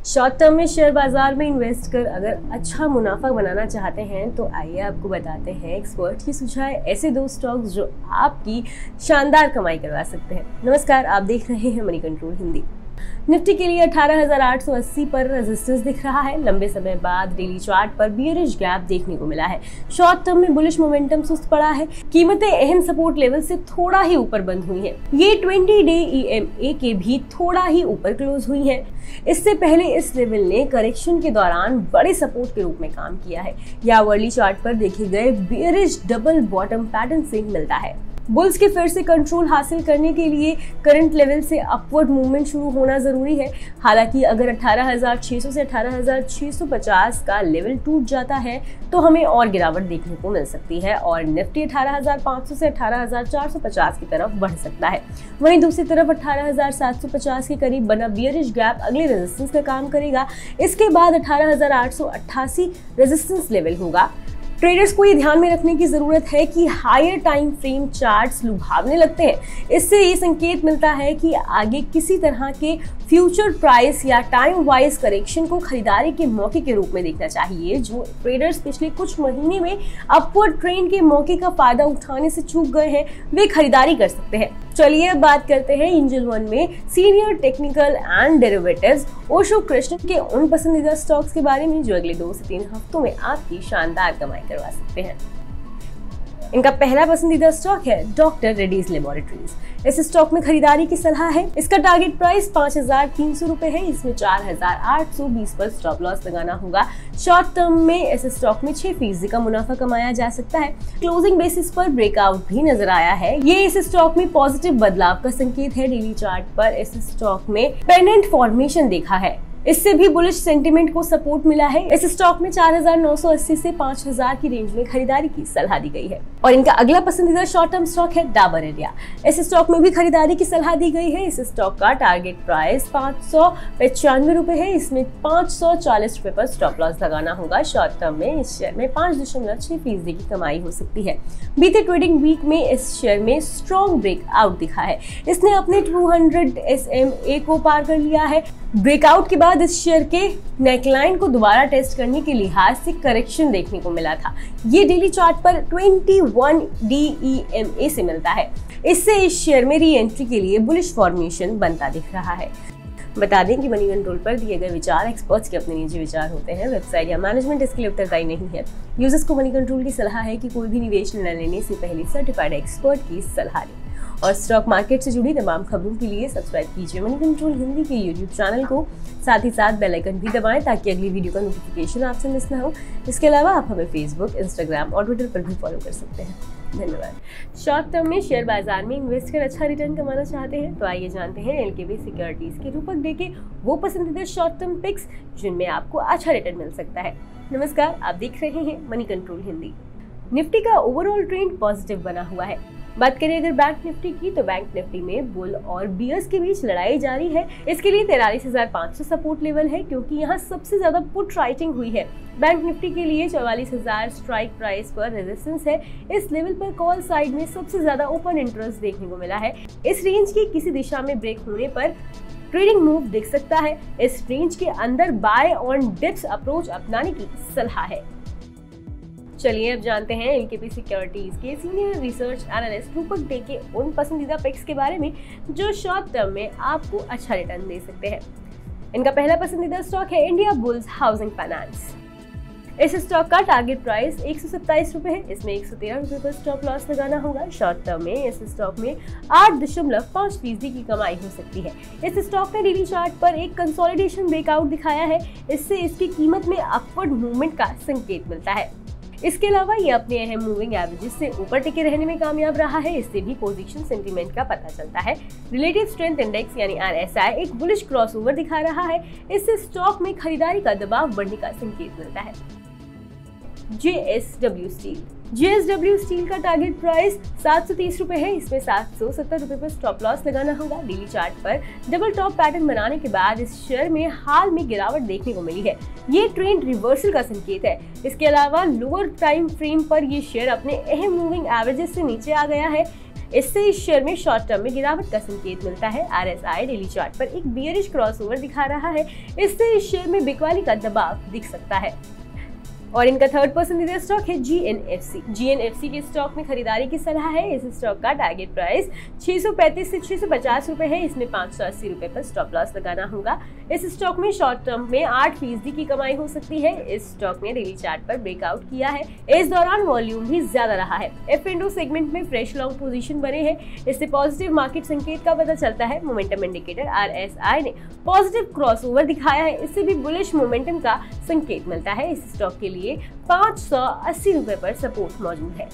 Short term में share बाजार में इन्वेस्ट कर अगर अच्छा मुनाफा बनाना चाहते हैं तो आइए आपको बताते हैं एक्सपर्ट की सुझाव ऐसे 2 स्टॉक्स जो आपकी शानदार कमाई करवा सकते हैं। नमस्कार, आप देख रहे हैं मनी कंट्रोल हिंदी। निफ्टी के लिए 18,880 पर रेजिस्टेंस दिख रहा है। लंबे समय बाद डेली चार्ट पर बियरिश गैप देखने को मिला है। शॉर्ट टर्म में बुलिश मोमेंटम सुस्त पड़ा है। कीमतें अहम सपोर्ट लेवल से थोड़ा ही ऊपर बंद हुई हैं। ये 20 डे EMA के भी थोड़ा ही ऊपर क्लोज हुई हैं। इससे पहले इस लेवल ने करेक्शन के दौरान बड़े सपोर्ट के रूप में काम किया है। यह आवरली चार्ट पर देखे गए बियरिश डबल बॉटम पैटर्न से मिलता है। बुल्स के फिर से कंट्रोल हासिल करने के लिए करंट लेवल से अपवर्ड मूवमेंट शुरू होना जरूरी है। हालांकि अगर 18,600 से 18,650 का लेवल टूट जाता है तो हमें और गिरावट देखने को मिल सकती है और निफ्टी 18,500 से 18,450 की तरफ बढ़ सकता है। वहीं दूसरी तरफ 18,750 के करीब बना बियरिश गैप अगले रेजिस्टेंस का काम करेगा। इसके बाद 18,888 रेजिस्टेंस लेवल होगा। ट्रेडर्स को ये ध्यान में रखने की जरूरत है कि हायर टाइम फ्रेम चार्ट्स लुभावने लगते हैं। इससे ये संकेत मिलता है कि आगे किसी तरह के फ्यूचर प्राइस या टाइम वाइज करेक्शन को खरीदारी के मौके के रूप में देखना चाहिए। जो ट्रेडर्स पिछले कुछ महीने में अपवर्ड ट्रेंड के मौके का फायदा उठाने से चूक गए हैं, वे खरीदारी कर सकते हैं। चलिए अब बात करते हैं एंजल वन में senior technical and derivatives Osho Krishnan के उन पसंदीदा स्टॉक्स के बारे में जो अगले 2 से 3 हफ्तों में आपकी शानदार कमाई करवा सकते हैं। इनका पहला पसंदीदा स्टॉक है डॉक्टर रेड्डीज लेबोरेटरीज। इस स्टॉक में खरीदारी की सलाह है। इसका टारगेट प्राइस 5,300 रुपए है। इसमें 4,820 पर स्टॉप लॉस लगाना होगा। शॉर्ट टर्म में इस स्टॉक में 6% का मुनाफा कमाया जा सकता है। क्लोजिंग बेसिस पर ब्रेकआउट भी नजर आया है। ये इस स्टॉक में पॉजिटिव बदलाव का संकेत है। डेली चार्ट पर इस स्टॉक में पेंडेंट फॉर्मेशन देखा है। इससे भी बुलिश सेंटीमेंट को सपोर्ट मिला है। इस स्टॉक में 4,980 से 5,000 की रेंज में खरीदारी की सलाह दी गई है। और इनका अगला पसंदीदा शॉर्ट टर्म स्टॉक है डाबर इंडिया। इस स्टॉक में भी खरीदारी की सलाह दी गई है। इस स्टॉक का टारगेट प्राइस 595 रुपए है। इसमें 540 रुपए पर स्टॉप लॉस लगाना होगा। शॉर्ट टर्म में इस शेयर में 5.6% की कमाई हो सकती है। बीते ट्रेडिंग वीक में इस शेयर में स्ट्रॉन्ग ब्रेकआउट दिखा है। इसने अपने 200 SMA को पार कर लिया है। ब्रेकआउट के बाद इस शेयर के नेकलाइन को दोबारा टेस्ट करने के लिहाज से करेक्शन देखने को मिला था। ये डेली चार्ट पर 21 DEMA से मिलता है। इससे इस शेयर में री एंट्री के लिए बुलिश फॉर्मेशन बनता दिख रहा है। बता दें कि मनी कंट्रोल पर दिए गए विचार एक्सपर्ट्स के अपने निजी विचार होते हैं। वेबसाइट या मैनेजमेंट इसके लिए उत्तरदायी नहीं है। यूजर्स को मनी कंट्रोल की सलाह है कि कोई भी निवेश निर्णय लेने से पहले सर्टिफाइड एक्सपर्ट की सलाह लें। और स्टॉक मार्केट से जुड़ी तमाम खबरों के लिए सब्सक्राइब कीजिए मनी कंट्रोल हिंदी के YouTube चैनल को। साथ ही साथ बेल आइकन भी दबाएं ताकि अगली वीडियो का नोटिफिकेशन आपसे मिस ना हो। इसके अलावा आप हमें फेसबुक, इंस्टाग्राम और ट्विटर पर भी फॉलो कर सकते हैं। धन्यवाद। शॉर्ट टर्म में शेयर बाजार में इन्वेस्ट कर अच्छा रिटर्न कमाना चाहते हैं तो आइए जानते हैं LKP सिक्योरिटीज के रूपक डे के वो पसंदीदा शॉर्ट टर्म पिक्स जिनमें आपको अच्छा रिटर्न मिल सकता है। नमस्कार, आप देख रहे हैं मनी कंट्रोल हिंदी। निफ्टी का ओवरऑल ट्रेंड पॉजिटिव बना हुआ है। बात करें अगर बैंक निफ्टी की तो बैंक निफ्टी में बुल और बियर्स के बीच लड़ाई जारी है। इसके लिए 43,500 सपोर्ट लेवल है क्योंकि यहाँ सबसे ज्यादा पुट राइटिंग हुई है। बैंक निफ्टी के लिए 44,000 स्ट्राइक प्राइस पर रेजिस्टेंस है। इस लेवल पर कॉल साइड में सबसे ज्यादा ओपन इंटरेस्ट देखने को मिला है। इस रेंज की किसी दिशा में ब्रेक होने पर ट्रेडिंग मूव दिख सकता है। इस रेंज के अंदर बाय ऑन डिप्स अप्रोच अपनाने की सलाह है। चलिए अब जानते हैं LKP सिक्योरिटीज के senior research analyst Rupak De के उन पसंदीदा पिक्स के बारे में जो शॉर्ट टर्म में आपको अच्छा रिटर्न दे सकते हैं। इनका पहला पसंदीदा स्टॉक है इंडिया बुल्स हाउसिंग फाइनेंस। इस स्टॉक का टारगेट प्राइस 127 रुपए है। इसमें 113 रुपए पर स्टॉप लॉस लगाना होगा। शॉर्ट टर्म में इस स्टॉक में 8.5% की कमाई हो सकती है। इस स्टॉक ने डेली चार्ट पर एक कंसोलिडेशन ब्रेकआउट दिखाया है। इससे इसकी कीमत में अपवर्ड मूवमेंट का संकेत मिलता है। इसके अलावा ये अपने अहम मूविंग एवरेजेस से ऊपर टिके रहने में कामयाब रहा है। इससे भी पोजीशन सेंटीमेंट का पता चलता है। रिलेटिव स्ट्रेंथ इंडेक्स यानी RSI एक बुलिश क्रॉसओवर दिखा रहा है। इससे स्टॉक में खरीदारी का दबाव बढ़ने का संकेत मिलता है। JSW स्टील का टारगेट प्राइस 730 रुपए है। इसमें 770 रुपए पर स्टॉप लॉस लगाना होगा। डेली चार्ट पर डबल टॉप पैटर्न बनाने के बाद इस शेयर में हाल में गिरावट देखने को मिली है। ये ट्रेंड रिवर्सल का संकेत है। इसके अलावा लोअर टाइम फ्रेम पर ये शेयर अपने अहम मूविंग एवरेजेस से नीचे आ गया है। इससे इस शेयर में शॉर्ट टर्म में गिरावट का संकेत मिलता है। RSI डेली चार्ट पर एक बियरिश क्रॉसओवर दिखा रहा है, इससे इस शेयर में बिकवाली का दबाव दिख सकता है। और इनका थर्ड पसंदीदा स्टॉक है GNFC। GNFC के स्टॉक में खरीदारी की सलाह है। इस स्टॉक का टारगेट प्राइस 635 से 650 रुपए है। इसमें 580 रुपए पर स्टॉप लॉस लगाना होगा। इस स्टॉक में शॉर्ट टर्म में 8% की कमाई हो सकती है। इस स्टॉक ने डेली चार्ट पर ब्रेकआउट किया है। इस दौरान वॉल्यूम भी ज्यादा रहा है। F&O सेगमेंट में फ्रेश लॉन्ग पोजीशन बने हैं। इससे पॉजिटिव मार्केट संकेत का पता चलता है। मोमेंटम इंडिकेटर RSI ने पॉजिटिव क्रॉसओवर दिखाया है, इससे भी बुलिश मोमेंटम का संकेत मिलता है। इस स्टॉक के लिए 580 रुपए पर सपोर्ट मौजूद है।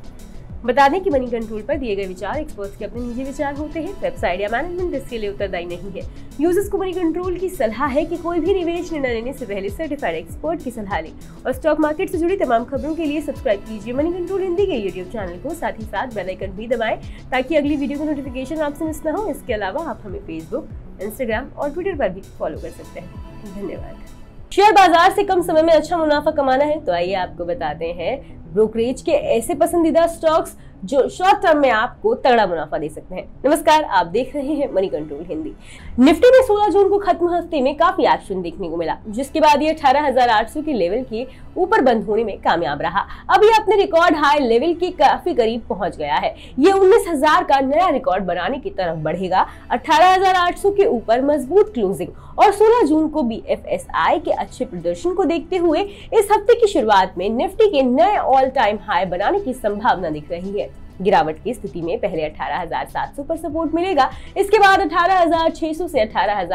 बता दें कि मनी कंट्रोल पर दिए गए विचार एक्सपर्ट्स के अपने निजी विचार होते हैं। वेबसाइट या मैनेजमेंट इसके लिए उत्तरदायी नहीं है। यूजर्स को मनी कंट्रोल की सलाह है कि कोई भी निवेश निर्णय लेने से पहले सर्टिफाइड एक्सपर्ट की सलाह लें। और स्टॉक मार्केट से जुड़ी तमाम खबरों के लिए सब्सक्राइब कीजिए मनी कंट्रोल हिंदी के यूट्यूब चैनल को। साथ ही साथ बेल आइकन भी दबाएं ताकि अगली वीडियो का नोटिफिकेशन आपसे मिस ना हो। इसके अलावा आप हमें फेसबुक, इंस्टाग्राम और ट्विटर पर भी फॉलो कर सकते हैं। धन्यवाद। शेयर बाजार से कम समय में अच्छा मुनाफा कमाना है तो आइए आपको बताते हैं ब्रोकरेज के ऐसे पसंदीदा स्टॉक्स जो शॉर्ट टर्म में आपको तगड़ा मुनाफा दे सकते हैं। नमस्कार, आप देख रहे हैं मनी कंट्रोल हिंदी। निफ्टी में 16 जून को खत्म हफ्ते में काफी एक्शन देखने को मिला, जिसके बाद ये 18,800 के लेवल के ऊपर बंद होने में कामयाब रहा। अब ये अपने रिकॉर्ड हाई लेवल के काफी करीब पहुंच गया है। ये 19,000 का नया रिकॉर्ड बनाने की तरफ बढ़ेगा। 18,800 के ऊपर मजबूत क्लोजिंग और 16 जून को BFSI के अच्छे प्रदर्शन को देखते हुए इस हफ्ते की शुरुआत में निफ्टी के नए ऑल टाइम हाई बनाने की संभावना दिख रही है। गिरावट की स्थिति में पहले 18,700 पर सपोर्ट मिलेगा, इसके बाद 18,600 से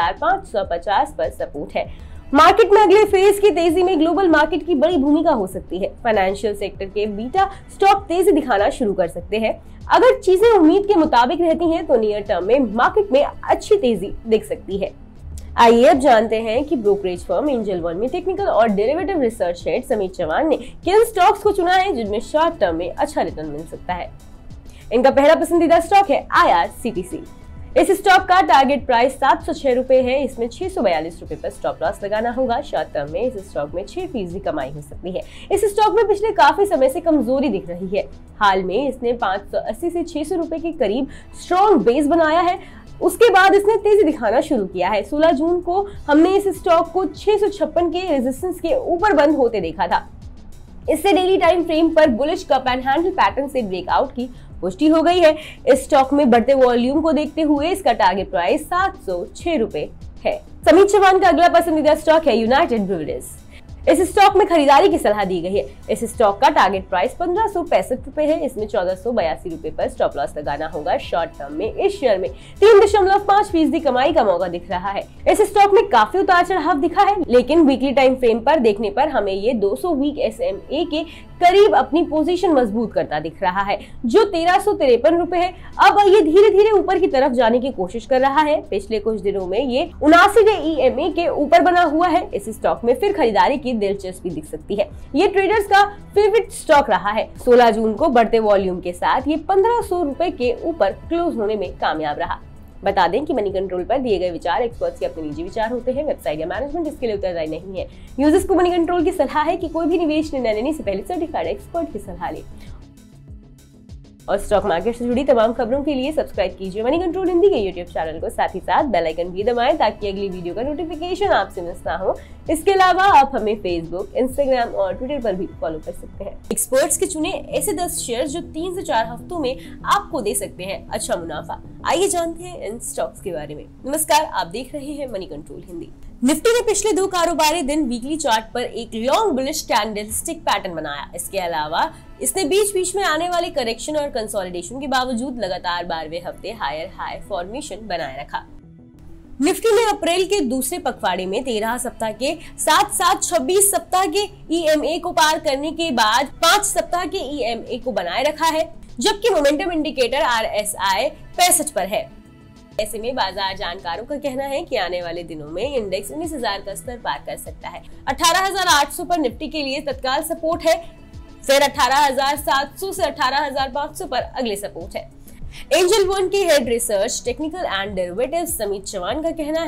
18,550 पर सपोर्ट है। मार्केट में अगले फेज की तेजी में ग्लोबल मार्केट की बड़ी भूमिका हो सकती है। फाइनेंशियल सेक्टर के बीटा स्टॉक तेजी दिखाना शुरू कर सकते हैं। अगर चीजें उम्मीद के मुताबिक रहती हैं तो नियर टर्म में मार्केट में अच्छी तेजी दिख सकती है। आइए अब जानते हैं कि ब्रोकरेज फर्म एंजल वन में टेक्निकल और derivative research head Sameet Chauhan ने किन स्टॉक्स को चुना है जिनमें शॉर्ट टर्म में अच्छा रिटर्न मिल सकता है। इनका पहला पसंदीदा स्टॉक है IRCTC। इस स्टॉक का टारगेट प्राइस 706 रुपए है। इसमें 642 रुपए पर स्टॉप लॉस लगाना होगा। शॉर्ट टर्म में इस स्टॉक में 6% कमाई हो सकती है। इस स्टॉक में पिछले काफी समय से कमजोरी दिख रही है। हाल में इसने 580 से 600 रुपए के करीब स्ट्रॉन्ग बेस बनाया है, उसके बाद इसने तेजी दिखाना शुरू किया है। 16 जून को हमने इस स्टॉक को 656 के रेजिस्टेंस के ऊपर बंद होते देखा था। इससे डेली टाइम फ्रेम पर bullish cup and handle pattern से ब्रेकआउट की पुष्टि हो गई है। इस स्टॉक में बढ़ते वॉल्यूम को देखते हुए इसका टारगेट प्राइस 706 रुपए है। समीत चौहान का अगला पसंदीदा स्टॉक है यूनाइटेड ब्रूवरीज। इस स्टॉक में खरीदारी की सलाह दी गई है। इस स्टॉक का टारगेट प्राइस 1565 रुपए है। इसमें 1482 रुपए पर स्टॉप लॉस लगाना होगा। शॉर्ट टर्म में इस शेयर में 3.5% कमाई का मौका दिख रहा है। इस स्टॉक में काफी उतार चढ़ाव दिखा है, लेकिन वीकली टाइम फ्रेम पर देखने पर हमें ये 200 वीक SMA के करीब अपनी पोजीशन मजबूत करता दिख रहा है, जो 1353 रुपए है। अब ये धीरे धीरे ऊपर की तरफ जाने की कोशिश कर रहा है। पिछले कुछ दिनों में ये 79 EMA के ऊपर बना हुआ है। इस स्टॉक में फिर खरीदारी की दिलचस्पी दिख सकती है। ये ट्रेडर्स का फेवरेट स्टॉक रहा है। 16 जून को बढ़ते वॉल्यूम के साथ ये 1500 रुपए के ऊपर क्लोज होने में कामयाब रहा। बता दें कि मनी कंट्रोल पर दिए गए विचार एक्सपर्ट्स के अपने निजी विचार होते हैं। वेबसाइट या मैनेजमेंट इसके लिए उत्तरदायी नहीं है। यूजर्स को मनी कंट्रोल की सलाह है कि कोई भी निवेश निर्णय लेने से पहले सर्टिफाइड एक्सपर्ट की सलाह लें। और स्टॉक मार्केट से जुड़ी तमाम खबरों के लिए सब्सक्राइब कीजिए मनी कंट्रोल हिंदी के यूट्यूब चैनल को। साथ ही साथ बेल आइकन भी दबाएं ताकि अगली वीडियो का नोटिफिकेशन आपसे मिस ना हो। इसके अलावा आप हमें फेसबुक, इंस्टाग्राम और ट्विटर पर भी फॉलो कर सकते हैं। एक्सपर्ट्स के चुने ऐसे 10 शेयर जो 3 से 4 हफ्तों में आपको दे सकते हैं अच्छा मुनाफा। आइए जानते हैं इन स्टॉक्स के बारे में। नमस्कार, आप देख रहे हैं मनी कंट्रोल हिंदी। निफ्टी ने पिछले 2 कारोबारी दिन वीकली चार्ट पर एक लॉन्ग बुलिश कैंडलस्टिक पैटर्न बनाया। इसके अलावा इसने बीच बीच में आने वाले करेक्शन और कंसोलिडेशन के बावजूद लगातार 12वें हफ्ते हायर हाई फॉर्मेशन बनाए रखा। निफ्टी ने अप्रैल के दूसरे पखवाड़े में 13 सप्ताह के साथ साथ 26 सप्ताह के EMA को पार करने के बाद 5 सप्ताह के EMA को बनाए रखा है, जबकि मोमेंटम इंडिकेटर RSI 65 पर है। ऐसे में बाजार जानकारों का कहना है कि आने वाले दिनों में इंडेक्स 19,000 का स्तर पार कर सकता है। 18,800 पर निफ्टी के लिए तत्काल सपोर्ट है, फिर 18,700 से 18,500 पर अगले सपोर्ट है। एंजल वन के head research technical and derivative Sameet Chauhan का कहना है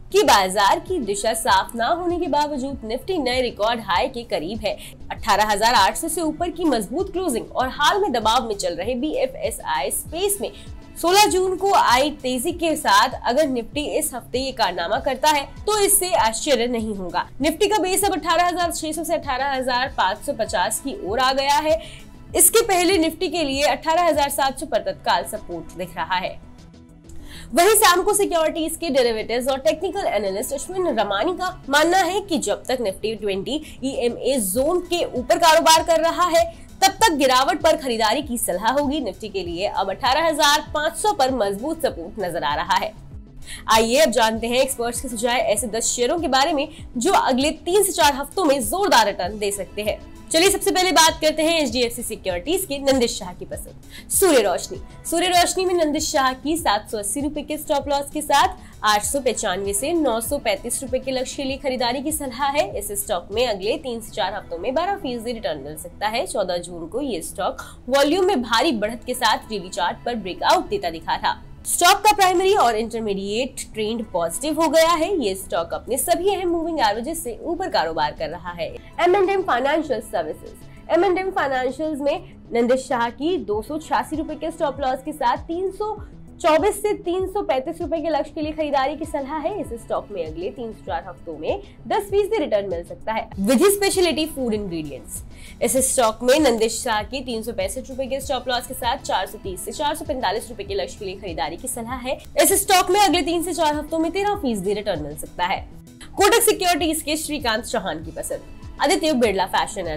कि बाजार की दिशा साफ ना होने के बावजूद निफ्टी नए रिकॉर्ड हाई के करीब है। 18,800 से ऊपर की मजबूत क्लोजिंग और हाल में दबाव में चल रहे BFSI स्पेस में 16 जून को आई तेजी के साथ अगर निफ्टी इस हफ्ते ये कारनामा करता है तो इससे आश्चर्य नहीं होगा। निफ्टी का बेस अब 18,600 से 18,550 की ओर आ गया है। इसके पहले निफ्टी के लिए 18,700 पर तत्काल सपोर्ट दिख रहा है। वहीं सैमको सिक्योरिटीज के डेरिवेटिव्स और टेक्निकल एनालिस्ट अश्विन रमानी का मानना है कि जब तक निफ्टी 20 EMA जोन के ऊपर कारोबार कर रहा है तब तक गिरावट पर खरीदारी की सलाह होगी। निफ्टी के लिए अब 18,500 पर मजबूत सपोर्ट नजर आ रहा है। आइए अब जानते हैं एक्सपर्ट्स के सुझाए ऐसे 10 शेयरों के बारे में जो अगले 3 से 4 हफ्तों में जोरदार रिटर्न दे सकते हैं। चलिए सबसे पहले बात करते हैं HDFC सिक्योरिटीज के नंदिश शाह की पसंद सूर्य रोशनी में नंदिश शाह की 780 रुपए के स्टॉप लॉस के साथ 895 से 935 रुपए के लक्ष्य के लिए खरीदारी की सलाह है। इस स्टॉक में अगले 3 से 4 हफ्तों में 12% रिटर्न मिल सकता है। 14 जून को ये स्टॉक वॉल्यूम में भारी बढ़त के साथ डेली चार्ट पर ब्रेकआउट देता दिखा था। स्टॉक का प्राइमरी और इंटरमीडिएट ट्रेंड पॉजिटिव हो गया है। ये स्टॉक अपने सभी अहम मूविंग एवरेजेस से ऊपर कारोबार कर रहा है। M&M financial services M&M financials में नंदिश शाह की 286 रुपए के स्टॉप लॉस के साथ 324 से 335 रुपए के लक्ष्य के लिए खरीदारी की सलाह है। इस स्टॉक में अगले 3 से 4 हफ्तों में 10% रिटर्न मिल सकता है। विधि स्पेशलिटी फूड इंग्रेडिएंट्स इस स्टॉक में नंदिश शाह की 365 रुपए के स्टॉप लॉस के साथ 430 से 445 रुपए के लक्ष्य के लिए खरीदारी की सलाह है। इस स्टॉक में अगले 3 से 4 हफ्तों में 13% रिटर्न मिल सकता है। कोटक सिक्योरिटीज के श्रीकांत चौहान की पसंद Aditya Birla fashion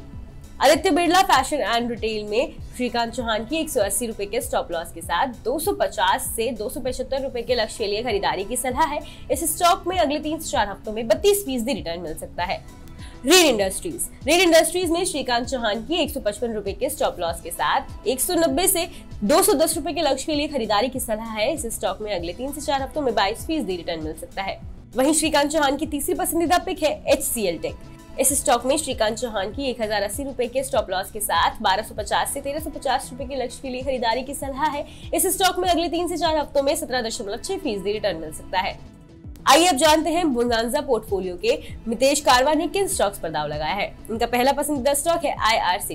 and retail में श्रीकांत चौहान की 180 रुपए के स्टॉप लॉस के साथ 250 से 275 रुपए के लक्ष्य के लिए खरीदारी की सलाह है। इस स्टॉक में अगले 3 से 4 हफ्तों में 32% रिटर्न मिल सकता है। रेड इंडस्ट्रीज में श्रीकांत चौहान की 155 रुपए के स्टॉप लॉस के साथ 190 से 210 रुपए के लक्ष्य के लिए खरीदारी की सलाह है। इस स्टॉक में अगले 3 से 4 हफ्तों में 22% रिटर्न मिल सकता है। वहीं श्रीकांत चौहान की तीसरी पसंदीदा पिक है HCL टेक। इस स्टॉक में श्रीकांत चौहान की 1080 रुपए के स्टॉप लॉस के साथ 1250 से 1350 रुपए के लक्ष्य के लिए खरीदारी की सलाह है। इस स्टॉक में अगले 3 से 4 हफ्तों में 17.6% रिटर्न मिल सकता है। आइए अब जानते हैं बोनांजा पोर्टफोलियो के मितेश कारवा ने किन स्टॉक्स पर दाव लगाया है। इनका पहला पसंदीदा स्टॉक है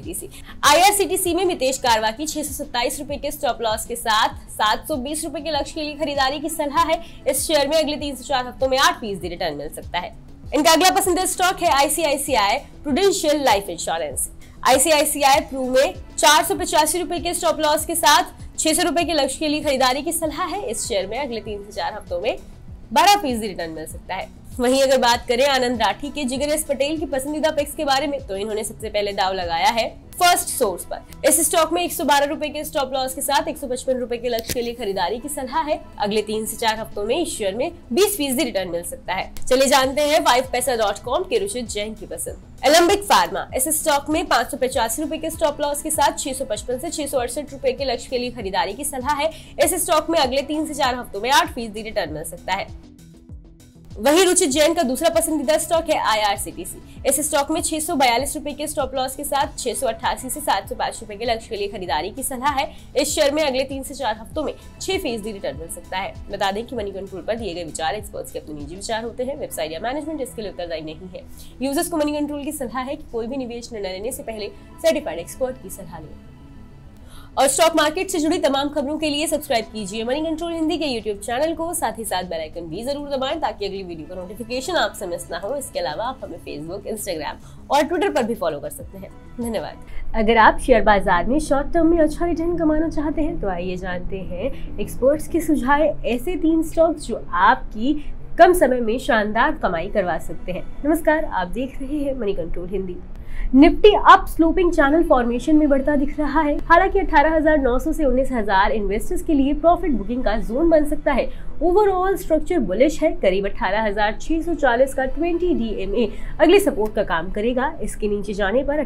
IRCTC में मितेश कारवा की 627 रुपए के स्टॉप लॉस के साथ 720 रुपए के लक्ष्य के लिए खरीदारी की सलाह है। इस शेयर में अगले 3 से 4 हफ्तों में 8% रिटर्न मिल सकता है। इनका अगला पसंदीदा स्टॉक है ICICI prudential life insurance. ICICI pru में 485 रुपए के स्टॉप लॉस के साथ 600 रुपए के लक्ष्य के लिए खरीदारी की सलाह है। इस शेयर में अगले 3 से 4 हफ्तों में 12% रिटर्न मिल सकता है। वहीं अगर बात करें आनंद राठी के जिगर एस पटेल की पसंदीदा पिक्स के बारे में तो इन्होंने सबसे पहले दाव लगाया है फर्स्ट सोर्स पर। इस स्टॉक में 112 रुपए के स्टॉप लॉस के साथ 155 रुपए के लक्ष्य के लिए खरीदारी की सलाह है। अगले 3 से 4 हफ्तों में इस शेयर में 20% रिटर्न मिल सकता है। चलिए जानते हैं 5paisa.com के रुचित जैन की पसंद एलम्बिक फार्मा। इस स्टॉक में 585 रुपए के स्टॉप लॉस के साथ 655 से 668 रुपए के लक्ष्य के लिए खरीदारी की सलाह है। इस स्टॉक में अगले 3 से 4 हफ्तों में 8% रिटर्न मिल सकता है। वहीं रुचित जैन का दूसरा पसंदीदा स्टॉक है IRCTC। इस स्टॉक में 642 रुपए के स्टॉप लॉस के साथ 688 से 705 रुपए के लक्ष्य के लिए खरीदारी की सलाह है। इस शेयर में अगले 3 से 4 हफ्तों में 6% रिटर्न मिल सकता है। बता दें कि मनी कंट्रोल पर दिए गए विचार एक्सपर्ट्स के अपने निजी विचार होते हैं। वेबसाइट या मैनेजमेंट इसके लिए उत्तरदायी नहीं है। यूजर्स को मनी कंट्रोल की सलाह है कि कोई भी निवेश निर्णय लेने से पहले सर्टिफाइड एक्सपर्ट की सलाह लें। और स्टॉक मार्केट से जुड़ी तमाम खबरों के लिए सब्सक्राइब कीजिए मनी कंट्रोल हिंदी के यूट्यूब चैनल को। साथ ही साथ बेल आइकन भी जरूर दबाएं ताकि अगली वीडियो का नोटिफिकेशन आपसे मिस ना हो। इसके अलावा आप हमें फेसबुक, इंस्टाग्राम और ट्विटर पर भी फॉलो कर सकते हैं। धन्यवाद। अगर आप शेयर बाजार में शॉर्ट टर्म में अच्छा रिटर्न कमाना चाहते हैं तो आइए जानते हैं एक्सपर्ट्स के सुझाए ऐसे 3 स्टॉक्स जो आपकी कम समय में शानदार कमाई करवा सकते हैं। नमस्कार, आप देख रहे हैं Moneycontrol Hindi. Nifty up sloping channel formation में बढ़ता दिख रहा है। हालांकि 18,900 से 19,000 इन्वेस्टर्स के लिए प्रॉफिट बुकिंग का जोन बन सकता है। ओवरऑल स्ट्रक्चर बुलिश है। करीब 18,640 का 20 DMA अगले सपोर्ट का काम करेगा। इसके नीचे जाने पर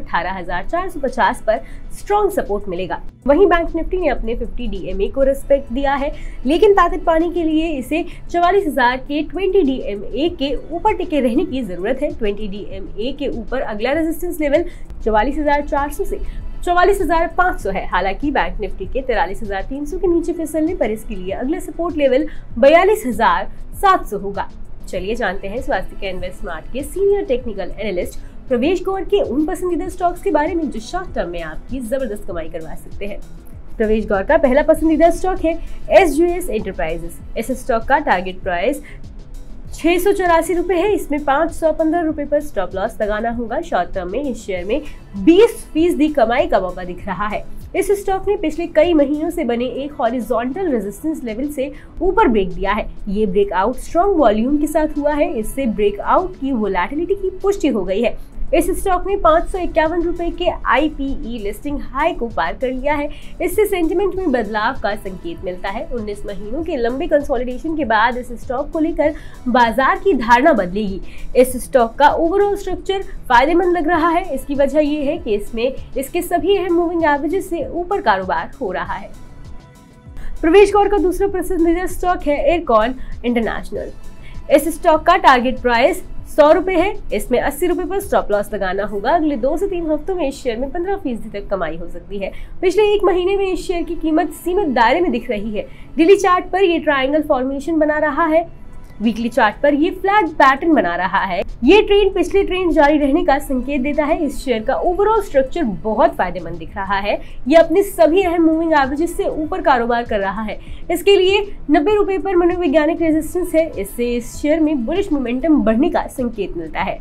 18,450 पर स्ट्रॉन्ग सपोर्ट मिलेगा। वहीं बैंक निफ्टी ने अपने 50 DMA को रिस्पेक्ट दिया है, लेकिन ताकत पाने के लिए इसे 44,000 के 20 DMA के ऊपर टिके रहने की जरूरत है। 20 DMA के ऊपर अगला रेजिस्टेंस लेवल 44,400 से 44,500 है। हालांकि बैंक निफ्टी के 43,300 के नीचे फिसलने पर इसके लिए अगला सपोर्ट लेवल 42,700 होगा। चलिए जानते हैं स्वास्तिक इन्वेस्ट स्मार्ट के senior technical analyst Pravesh Gaur के उन पसंदीदा स्टॉक्स के बारे में जो शॉर्ट टर्म में आपकी जबरदस्त कमाई करवा सकते हैं। प्रवेश गौड़ का पहला पसंदीदा स्टॉक है SGS एंटरप्राइजेस। इस स्टॉक का टारगेट प्राइस 684 रुपए है। इसमें 515 रुपए पर स्टॉप लॉस लगाना होगा। शॉर्ट टर्म में इस शेयर में 20% कमाई का मौका दिख रहा है। इस स्टॉक ने पिछले कई महीनों से बने एक हॉरिजॉन्टल रेजिस्टेंस लेवल से ऊपर ब्रेक दिया है। ये ब्रेकआउट स्ट्रॉन्ग वॉल्यूम के साथ हुआ है। इससे ब्रेकआउट की वोलेटिलिटी की पुष्टि हो गई है। इस स्टॉक ने 551 रुपए के IPE लिस्टिंग हाई को पार कर लिया है। इससे सेंटिमेंट में बदलाव का संकेत मिलता है। 19 महीनों के लंबे कंसोलिडेशन के बाद इस स्टॉक को लेकर बाजार की धारणा बदलेगी। इस स्टॉक का ओवरऑल स्ट्रक्चर फायदेमंद लग रहा है। इसकी वजह ये है कि इसमें इसके सभी अहम मूविंग एवरेजेस से ऊपर कारोबार हो रहा है। प्रवेश गौड़ का दूसरा पसंदीदा स्टॉक है इरकॉन इंटरनेशनल। इस स्टॉक का टारगेट प्राइस 100 रुपए है। इसमें 80 रुपए पर स्टॉप लॉस लगाना होगा। अगले 2 से 3 हफ्तों में इस शेयर में 15% तक कमाई हो सकती है। पिछले एक महीने में इस शेयर की कीमत सीमित दायरे में दिख रही है। डेली चार्ट पर ये ट्रायंगल फॉर्मेशन बना रहा है। वीकली चार्ट पर ये फ्लैग पैटर्न बना रहा है। ये ट्रेंड पिछले ट्रेंड जारी रहने का संकेत देता है। इस शेयर का ओवरऑल स्ट्रक्चर बहुत फायदेमंद दिख रहा है। ये अपने सभी अहम मूविंग एवरेजेस से ऊपर कारोबार कर रहा है। इसके लिए 90 रुपए पर मनोवैज्ञानिक रेजिस्टेंस है। इससे इस शेयर में बुलिश मोमेंटम बढ़ने का संकेत मिलता है।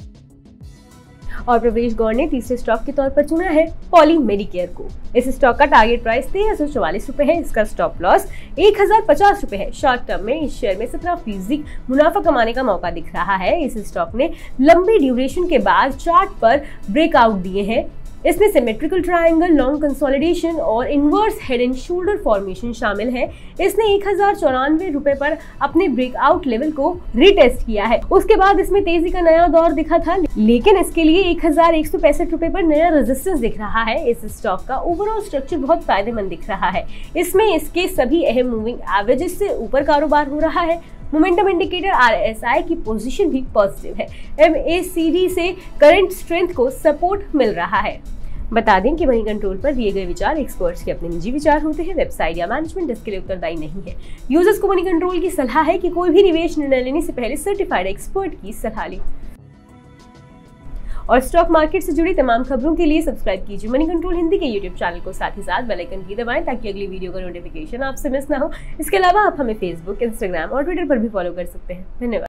और प्रवेश गौड़ ने तीसरे स्टॉक के तौर पर चुना है पॉली मेडिकेयर को। इस स्टॉक का टारगेट प्राइस 1344 रुपए है। इसका स्टॉप लॉस 1050 रुपए है। शॉर्ट टर्म में इस शेयर में 17% मुनाफा कमाने का मौका दिख रहा है। इस स्टॉक ने लंबी ड्यूरेशन के बाद चार्ट पर ब्रेकआउट दिए हैं। इसमें सिमेट्रिकल ट्रायंगल, लॉन्ग कंसोलिडेशन और inverse head and shoulder formation शामिल है। इसने 1094 रुपए पर अपने ब्रेकआउट लेवल को रीटेस्ट किया है। उसके बाद इसमें तेजी का नया दौर दिखा था, लेकिन इसके लिए 1165 रुपए पर नया रेजिस्टेंस दिख रहा है। इस स्टॉक का ओवरऑल स्ट्रक्चर बहुत फायदेमंद दिख रहा है। इसमें इसके सभी अहम मूविंग एवरेजेस से ऊपर कारोबार हो रहा है। मोमेंटम इंडिकेटर RSI की पोजीशन भी पॉजिटिव है। MACD से करंट स्ट्रेंथ को सपोर्ट मिल रहा है। बता दें कि मनी कंट्रोल पर दिए गए विचार एक्सपर्ट्स के अपने निजी विचार होते हैं। वेबसाइट या मैनेजमेंट इसके लिए उत्तरदायी नहीं है। यूजर्स को मनी कंट्रोल की सलाह है कि कोई भी निवेश निर्णय लेने से पहले सर्टिफाइड एक्सपर्ट की सलाह लें। और स्टॉक मार्केट से जुड़ी तमाम खबरों के लिए सब्सक्राइब कीजिए मनी कंट्रोल हिंदी के YouTube चैनल को। साथ ही साथ बेल आइकन की दबाएं ताकि अगली वीडियो का नोटिफिकेशन आपसे मिस ना हो। इसके अलावा आप हमें Facebook, Instagram और Twitter पर भी फॉलो कर सकते हैं। धन्यवाद।